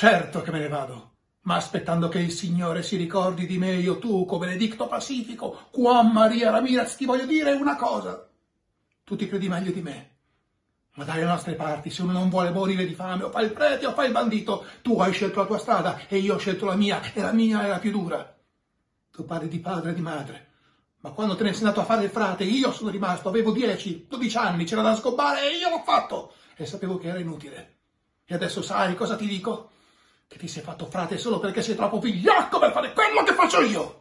Certo che me ne vado, ma aspettando che il Signore si ricordi di me, io Tuco, Benedicto Pacifico, Juan Maria Ramirez, ti voglio dire una cosa. Tu ti credi meglio di me, ma dalle nostre parti, se uno non vuole morire di fame, o fa il prete o fa il bandito, tu hai scelto la tua strada e io ho scelto la mia, e la mia è la più dura. Tu parli di padre e di madre, ma quando te ne sei andato a fare il frate, io sono rimasto, avevo 10, 12 anni, c'era da scoppare e io l'ho fatto, e sapevo che era inutile. E adesso sai cosa ti dico? Che ti sei fatto frate solo perché sei troppo vigliacco per fare quello che faccio io!